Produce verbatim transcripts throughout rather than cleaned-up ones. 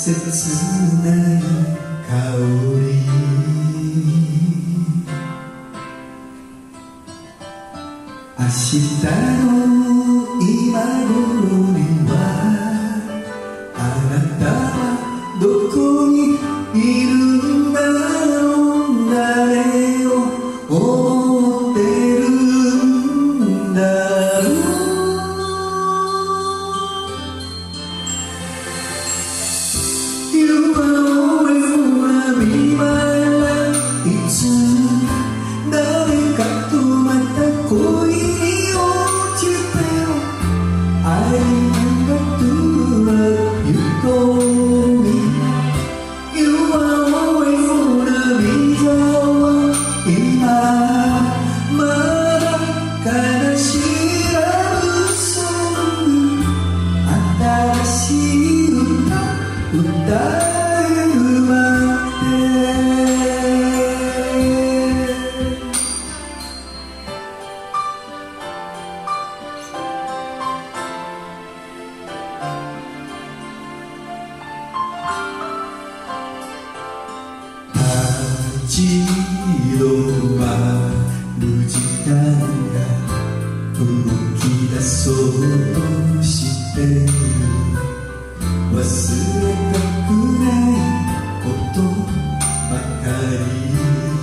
切ない香り、明日の今頃にはあなたはどこにいるんだろう、誰を思ってるんだろう。You are always gonna be my life。 いつ誰かとまた恋に落ちてよ。 I remember to love you told me You are always gonna be the one。 今まだ悲しいラブソング、新しい歌歌えるまで。立ち止まる時間が動き出そうとしてる。忘れたくないことばかり。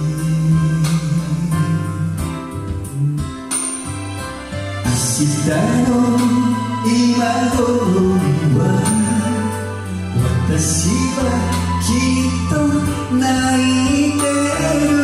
明日の今頃には私はきっと泣いてる。